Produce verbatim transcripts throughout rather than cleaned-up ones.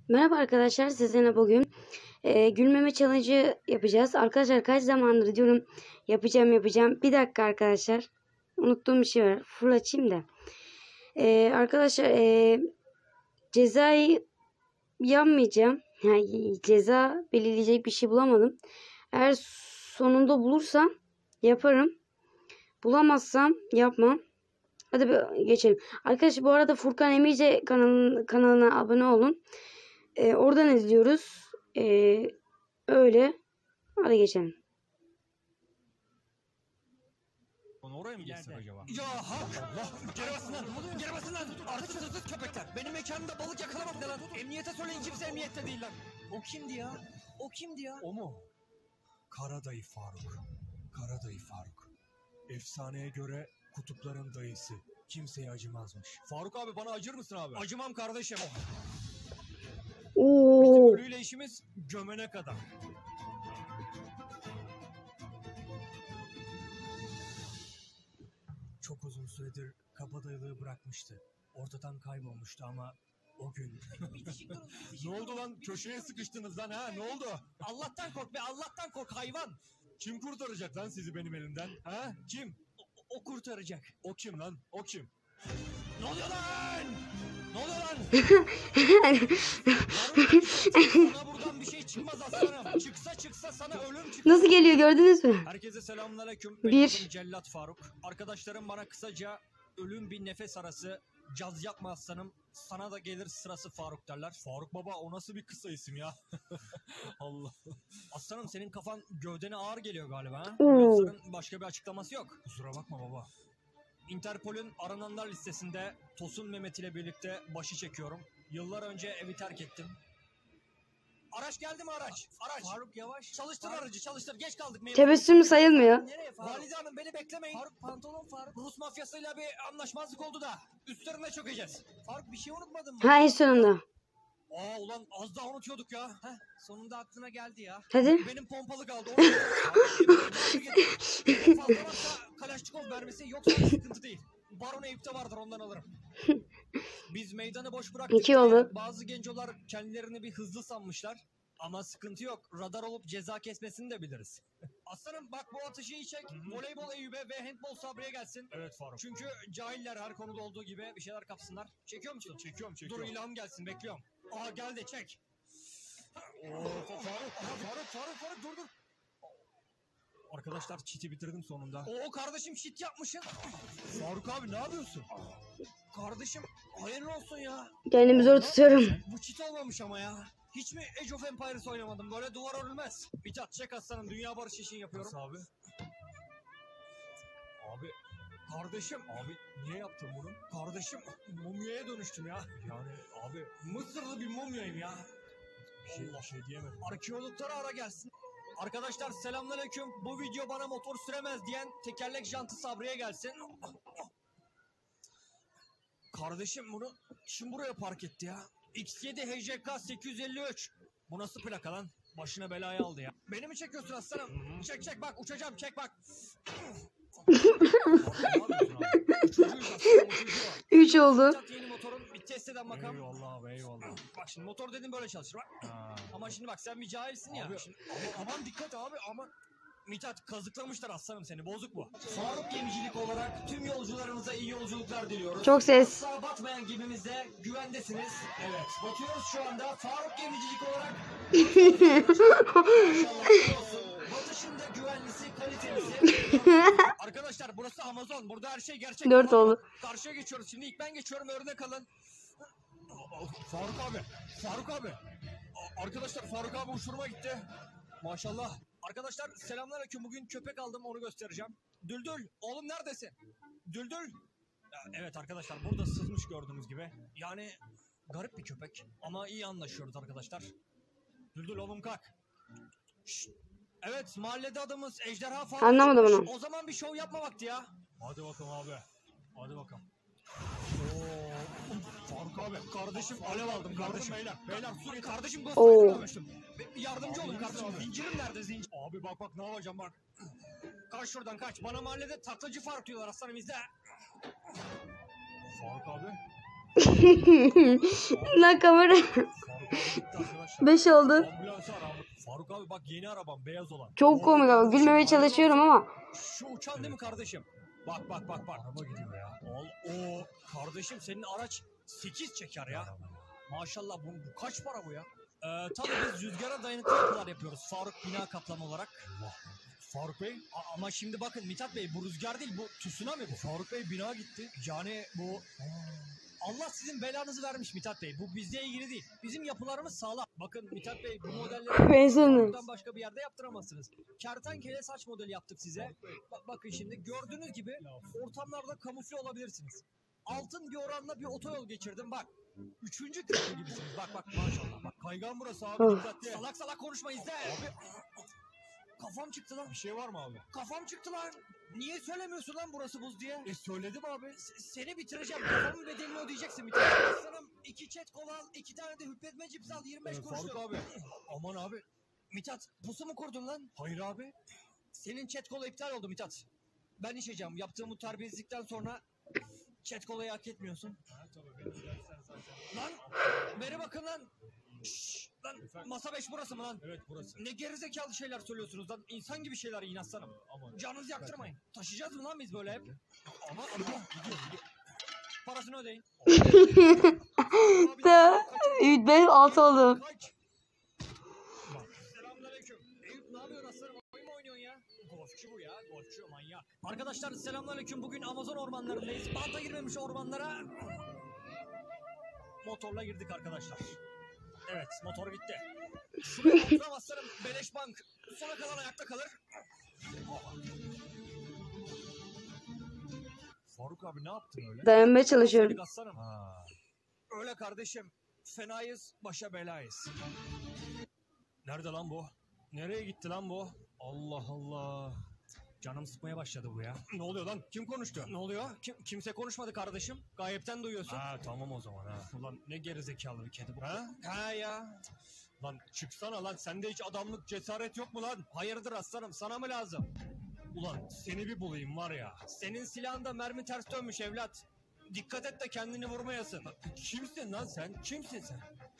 Merhaba arkadaşlar, sizinle bugün e, gülmeme challenge'ı yapacağız. Arkadaşlar kaç zamandır diyorum yapacağım yapacağım. Bir dakika arkadaşlar. Unuttuğum bir şey var. Full açayım da. E, arkadaşlar e, cezayı yanmayacağım. Yani ceza belirleyecek bir şey bulamadım. Eğer sonunda bulursam yaparım. Bulamazsam yapmam. Hadi bir geçelim. Arkadaşlar bu arada Furkan Emirce kanalın, kanalına abone olun. Ee, oradan izliyoruz. Ee, öyle. Hadi geçelim. Oraya mı geçsek acaba? Ya hak! Allah! Geri basın lan! Geri basın lan! Artık hırsız köpekler! Benim mekanımda balık yakalamak ne lan? Emniyete söyleyin, kimse emniyette değil lan! O kimdi ya? O kimdi ya? O mu? Karadayı Faruk. Karadayı Faruk. Efsaneye göre kutupların dayısı. Kimseye acımazmış. Faruk abi bana acır mısın abi? Acımam kardeşim. Oo. Bizim ölüyle işimiz gömene kadar. Çok uzun süredir kabadayılığı bırakmıştı. Ortadan kaybolmuştu ama o gün... Ne oldu lan? Köşeye sıkıştınız lan ha? Ne oldu? Allah'tan kork be, Allah'tan kork hayvan! Kim kurtaracak lan sizi benim elimden? Ha? Kim? O, o kurtaracak. O kim lan? O kim? Ne oluyor lan? Ne oluyor lan? Sana buradan bir şey çıkmaz aslanım. Çıksa çıksa sana ölüm çıkar. Nasıl geliyor gördünüz mü? Herkese selamünaleyküm. Bir. Benim adım Cellat Faruk. Arkadaşlarım bana kısaca ölüm bir nefes arası, caz yapma aslanım, sana da gelir sırası Faruk derler. Faruk baba o nasıl bir kısa isim ya? Allah. Aslanım senin kafan gövdene ağır geliyor galiba ha? Oo. Lafların başka bir açıklaması yok. Kusura bakma baba. Interpol'ün arananlar listesinde Tosun Mehmet ile birlikte başı çekiyorum. Yıllar önce evi terk ettim. Araç geldi mi araç? Araç. Faruk yavaş. Çalıştır Faruk. aracı çalıştır. Geç kaldık. Mevzu. Tebessüm sayılmıyor. Nereye Faruk? Valide Hanım beni beklemeyin. Faruk pantolon Faruk. Rus mafyasıyla bir anlaşmazlık oldu da üstlerine çökeceğiz. Faruk bir şey unutmadın mı? Ha en sonunda. Aa ulan az daha unutuyorduk ya. Heh, sonunda aklına geldi ya. Hadi. Benim pompalı kaldı. Onu Faruk, fazla varsa Kalaşnikov vermesi, yoksa sıkıntı değil. Baron Eyüp'te vardır, ondan alırım. Biz meydanı boş bıraktık. İki oldu. Bazı gencolar kendilerini bir hızlı sanmışlar. Ama sıkıntı yok. Radar olup ceza kesmesini de biliriz. Aslanım bak bu atışı iyi çek. Voleybol Eyüp'e ve handbol Sabri'ye gelsin. Evet Faruk. Çünkü cahiller her konuda olduğu gibi bir şeyler kapsınlar. Çekiyor musun? Çekiyorum çekiyorum. Dur ilham gelsin, bekliyorum. Aha geldi, çek. Oo, Faruk, aha, Faruk, Faruk, Faruk dur dur. Arkadaşlar çiti bitirdim sonunda. Oo kardeşim shit yapmışsın. Faruk abi ne yapıyorsun? Kardeşim hayırlı olsun ya. Kendimi zor tutuyorum. Bu çit olmamış ama ya. Hiç mi Age of Empires oynamadım? Böyle duvar örülmez. Mithat çek aslanım, dünya barışı için yapıyorum. Nasıl abi? Abi, Kardeşim, abi niye yaptın bunu? kardeşim mumyaya dönüştüm ya. Yani abi Mısırlı bir mumyayım ya. bir şey, bir şey diyemedim. Arkeologlara ara gelsin. Arkadaşlar selamünaleyküm. Bu video bana motor süremez diyen tekerlek jantı Sabri'ye gelsin. Kardeşim bunu kim buraya park etti ya? X yedi H J K sekiz yüz elli üç. Bu nasıl plaka lan? Başına belayı aldı ya. Beni mi çekiyorsun aslanım? Hı hı. Çek çek bak, uçacağım, çek bak. Faruk, ne yapıyorsun abi? Uçucuyuz aslanım, uçucu. Üç oldu. Mithat yeni motorun, bir test eden bakalım. Eyvallah abi eyvallah. Bak şimdi motor dedim böyle çalışır bak. Ha. Ama şimdi bak sen bir cahilsin ya. Abi, Şimdi, ama, aman dikkat abi, aman. Mithat kazıklamışlar aslanım seni, bozuk bu. Faruk Gemicilik olarak tüm yolcularımıza iyi yolculuklar diliyoruz. Çok ses. Asla batmayan gemimizde güvendesiniz. Evet, batıyoruz şu anda. Faruk Gemicilik olarak İnşallah iyi olsun. Batışında güvenlisi, kalitelisi. Arkadaşlar burası Amazon. Burada her şey gerçek. Dört Tamam mı? oldu. Karşıya geçiyoruz. Şimdi ilk ben geçiyorum. Örnek alın. Faruk abi, Faruk abi. A- Arkadaşlar Faruk abi uçuruma gitti. Maşallah. Arkadaşlar selamünaleyküm. Bugün köpek aldım, onu göstereceğim. Düldül, oğlum neredesin? Düldül. Ya, evet arkadaşlar burada sızmış gördüğünüz gibi. Yani garip bir köpek ama iyi anlaşıyoruz arkadaşlar. Düldül oğlum kalk. Şşt. Evet mahallede adımız Ejderha Faruk. Anlamadım onu. O zaman bir şov yapma vakti ya. Hadi bakalım abi. Hadi bakalım. Oo, Faruk abi. Kardeşim alev aldım kardeşim. Beyler, beyler su getir. Kardeşim Oo. gösterimi görmüştüm. Bir Yardımcı olun kardeşim. Zincirim nerede zincir? Abi bak bak ne yapacağım bak. Kaç şuradan kaç. Bana mahallede taklacı Faruk diyorlar aslanım, izle. Faruk abi. Lan kamera Faruk abi gitti arkadaşlar. beş oldu. Ambulansı ara abi. Faruk abi bak yeni arabam beyaz olan. Çok Oo, komik ama kardeşim, gülmemeye araba- çalışıyorum ama. Şu uçan değil mi kardeşim? Bak bak bak bak. Araba gidiyor ya. Ol, o kardeşim senin araç sekiz çeker ya. Araba. Maşallah bu, bu kaç para bu ya? Ee, tabii biz rüzgara dayanıklı yapılar yapıyoruz. Faruk bina kaplama olarak. Allah. Faruk Bey, A- ama şimdi bakın Mithat Bey bu rüzgar değil bu tsunami bu. Faruk Bey bina gitti. Yani bu Allah sizin belanızı vermiş Mithat Bey. Bu bizle ilgili değil. Bizim yapılarımız sağlam. Bakın Mithat Bey bu modelleri Ben sanırım. Faruk'tan başka bir yerde yaptıramazsınız. Kertenkele saç modeli yaptık size. Ba- bakın şimdi gördüğünüz gibi ortamlarda kamufle olabilirsiniz. Altın bir oranla bir otoyol geçirdim bak. Üçüncü köprü gibisiniz. Bak bak maşallah. Bak Kaygan burası abi. Oh. Dikkatli. salak salak konuşma izle. Abi kafam çıktı lan. Bir şey var mı abi? Kafam çıktı lan. Niye söylemiyorsun lan burası buz diye? E söyledim abi. S- seni bitireceğim. Kafamın bedelini ödeyeceksin bir tane. Aslanım iki çet kola al, iki tane de hüpletme cips al yirmi beş Ee, kuruşluk. Faruk abi. Aman abi. Mithat pusu mu kurdun lan? Hayır abi. Senin chat kola iptal oldu Mithat. Ben içeceğim. Yaptığım bu terbiyesizlikten sonra chat kolayı hak etmiyorsun. Ha tabii beni gidersen zaten. Lan beri bakın lan. Şşş, lan masa beş burası mı lan? Evet burası. Ne gerizekalı şeyler söylüyorsunuz lan. İnsan gibi şeyler yiyin aslanım. Aman. Canınızı yaktırmayın. Taşıyacağız mı lan biz böyle hep? Ama ama gidiyor gidiyor. Parasını ödeyin. Da Ümit beş altı oldu. Kaç. Selamünaleyküm. Eyüp ne yapıyorsun aslanım? Oyun mu oynuyorsun ya? Golfçu bu ya. Golfçu manyak. Arkadaşlar selamünaleyküm. Bugün Amazon ormanlarındayız. Banta girmemiş ormanlara. Motorla girdik arkadaşlar. Evet motor bitti. Şuraya oturam aslanım. Beleş bank. Sona kalan ayakta kalır. Faruk abi ne yaptın öyle? Dayanmaya çalışıyorum. Aslanım. Ha. Öyle kardeşim. Fenayız, başa belayız. Nerede lan bu? Nereye gitti lan bu? Allah Allah. Canım sıkmaya başladı bu ya. Ne oluyor lan? Kim konuştu? Ne oluyor? Kim, kimse konuşmadı kardeşim. Gayipten duyuyorsun. Ha tamam o zaman ha. Ulan ne gerizekalı bir kedi bu. Ha? Ha ya. Lan çıksana lan. Sende hiç adamlık cesaret yok mu lan? Hayırdır aslanım sana mı lazım? Ulan seni bir bulayım var ya. Senin silahında mermi ters dönmüş evlat. Dikkat et de kendini vurmayasın. Kimsin lan sen? Kimsin sen?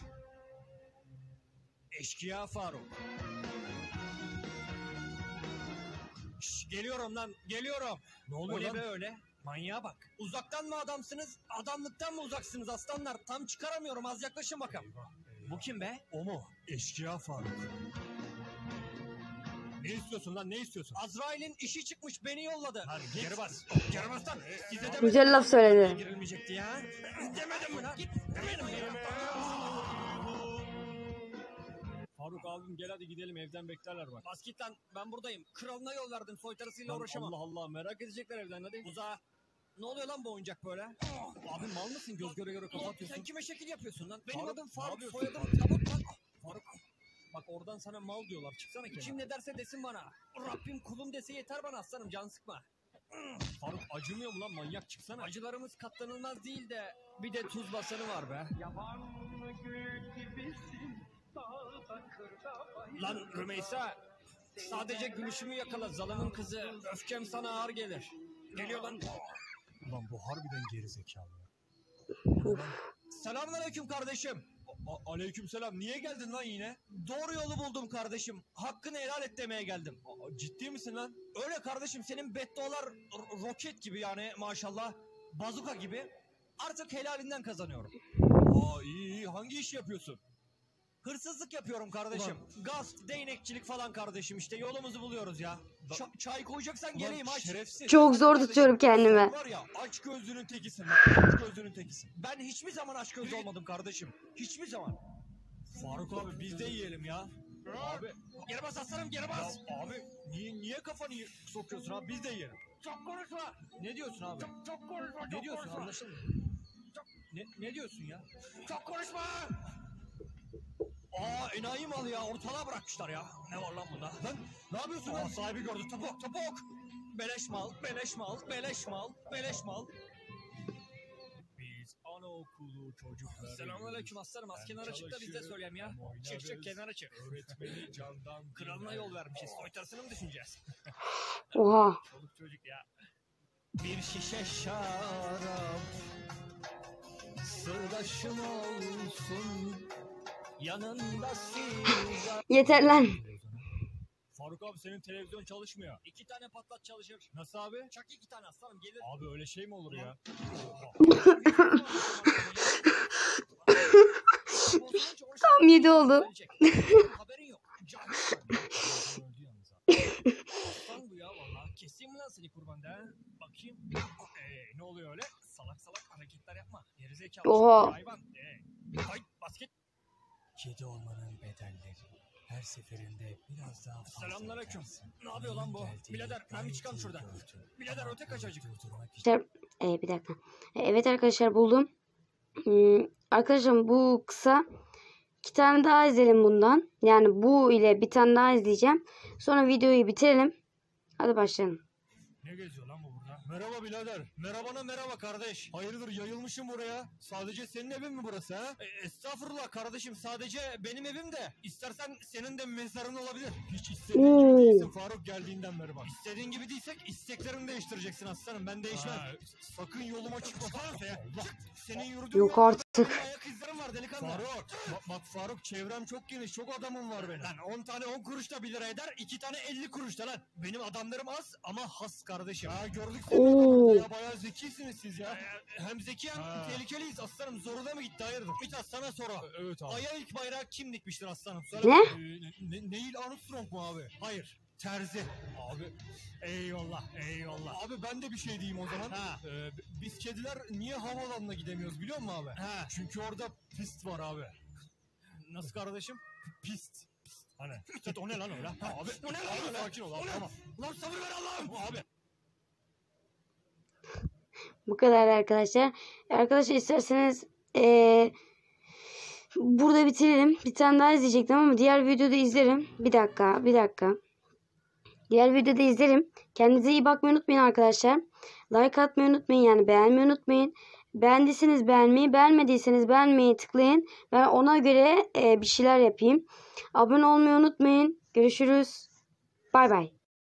Eşkıya Faruk. Şş, geliyorum lan geliyorum. Ne O oluyor ne lan? be öyle? Manyağa bak. Uzaktan mı adamsınız? Adamlıktan mı uzaksınız aslanlar? Tam çıkaramıyorum az yaklaşın bakalım. Eyvah, eyvah. Bu kim be? O mu? Eşkıya Faruk. Ne istiyorsun lan? Ne istiyorsun? Azrail'in işi çıkmış beni yolladı. Lan git. Geri bas. Geri bas lan. Size demedim. Güzel laf söyledi. Girilmeyecekti ya. Demedim mi lan? Git. Demedim mi? Faruk abim gel hadi gidelim evden beklerler bak. Bas git lan. Ben buradayım. Kralına yol verdim. Soytarısıyla Lan uğraşamam. Allah Allah merak edecekler evden hadi. Uzağa. Ne oluyor lan bu oyuncak böyle? Abi mal mısın göz göre göre kafa atıyorsun? Sen kime şekil yapıyorsun lan? Benim Faruk, adım ne Faruk, yapıyorsun? soyadım Tabut lan. Faruk bak oradan sana mal diyorlar çıksana kenara. Kim ne derse desin bana. Rabbim kulum dese yeter bana aslanım can sıkma. Faruk acımıyor mu lan manyak çıksana. Acılarımız katlanılmaz değil de bir de tuz basanı var be. Lan Rümeysa sadece gülüşümü yakala zalımın kızı. Öfkem sana ağır gelir. Geliyor lan. Ulan bu harbiden gerizekalı ya. Selamünaleyküm kardeşim. A- Aleykümselam niye geldin lan yine? Doğru yolu buldum kardeşim. Hakkını helal et demeye geldim. Aa, ciddi misin lan? Öyle kardeşim senin beddualar r- roket gibi yani maşallah. Bazuka gibi. Artık helalinden kazanıyorum. Aa iyi iyi hangi iş yapıyorsun? Hırsızlık yapıyorum kardeşim. Gasp, değnekçilik falan kardeşim işte yolumuzu buluyoruz ya. Da- Ç- çay koyacaksan Ulan geleyim aç. şerefsiz. Çok zor Kardeşim, tutuyorum kendimi. Var ya aç gözlünün tekisin lan. Aç gözlünün tekisin. Ben hiçbir zaman aşk gözü olmadım kardeşim. Hiçbir zaman. Faruk abi biz de yiyelim ya. Abi Geri bas aslanım geri ya bas. abi niye niye kafanı y- sokuyorsun abi biz de yiyelim. Çok konuşma. Ne diyorsun abi? Çok, çok konuşma. Ne çok diyorsun konuşma. anlaşılmıyor. Ne, ne diyorsun ya? Çok konuşma. Aa enayi mal ya ortalığa bırakmışlar ya. Ne var lan bunda? Lan ne yapıyorsun Aa, lan? sahibi gördü topuk topuk. Beleş mal, beleş mal, beleş mal, beleş mal. Biz anaokulu çocukları. Selamünaleyküm aslanım. Az kenara çık da biz de söyleyeyim ya. Çık çık kenara çık. Öğretmeni candan. Kralına yol vermişiz. Soytarısını mı düşüneceğiz? Oha. Çoluk çocuk ya. Bir şişe şarap başım olsun. Yanında siz. Yeter lan. Faruk abi senin televizyon çalışmıyor. İki tane patlat çalışır. Nasıl abi? Çak iki tane aslanım gelir. Abi öyle şey mi olur ya? Tam yedi oldu. Haberin yok. Aslan bu ya valla. Keseyim mi lan seni kurbanda ha? Bakayım. Ee, ne oluyor öyle? Salak salak hareketler yapma. Gerizekalı. Oha. Hayvan. Ee, hay, basket. Kedi olmanın bedelleri. Her seferinde biraz daha fazla Selamünaleyküm. ödersin. Ne yapıyor lan bu? Neyin geldiğini Birader, ben bir çıkalım gayet iyi şuradan. gördün. Birader, Ama öte kaçacık. onu durdurmak Arkadaşlar, e, bir dakika. E, evet arkadaşlar buldum. Hmm, arkadaşlar bu kısa. İki tane daha izleyelim bundan. Yani bu ile bir tane daha izleyeceğim. Sonra videoyu bitirelim. Hadi başlayalım. Ne geziyor lan bu burada? Merhaba birader. Merhabana merhaba kardeş. Hayırdır yayılmışım buraya. Sadece senin evin mi burası ha? E, estağfurullah kardeşim, sadece benim evim de. İstersen senin de mezarın olabilir. Hiç istediğin Oo. gibi değilsin Faruk geldiğinden beri bak. İstediğin gibi değilsek isteklerini değiştireceksin aslanım, ben değişmem. Ha, sakın yoluma çıkma Faruk ya. Çık. Senin yurdun Yok yok. artık. Benim ayak izlerim var delikanlı. Faruk. Bak, bak Faruk, çevrem çok geniş, çok adamım var benim. Lan on tane on kuruş da bir lira eder, iki tane elli kuruş da lan. Benim adamlarım az ama has kardeşim. Ha gördük seni Oo. burada ya, bayağı zekisiniz siz ya. Hem zeki hem Ha. tehlikeliyiz aslanım, zoruna mı gitti hayırdır? Mithat sana soru. Evet abi. Ay'a ilk bayrağı kim dikmiştir aslanım? Söyle. Ne? Ee, ne, Neil Armstrong mu abi? Hayır. Terzi. Abi eyvallah eyvallah. Abi ben de bir şey diyeyim o zaman. Ha. Ee, biz kediler niye havaalanına gidemiyoruz biliyor musun abi? Ha. Çünkü orada pist var abi. Nasıl kardeşim? Pist. Pist. Hani? Mithat o ne lan öyle? Ha, abi o ne lan öyle? Sakin ol abi, tamam. Ulan sabır ver Allah'ım. Abi. Bu kadar arkadaşlar. Arkadaşlar isterseniz eee, burada bitirelim. Bir tane daha izleyecektim ama diğer videoda izlerim. Bir dakika, bir dakika. Diğer videoda izlerim. Kendinize iyi bakmayı unutmayın arkadaşlar. Like atmayı unutmayın, yani beğenmeyi unutmayın. Beğendiyseniz beğenmeyi, beğenmediyseniz beğenmeyi tıklayın. Ben ona göre eee, bir şeyler yapayım. Abone olmayı unutmayın. Görüşürüz. Bay bay.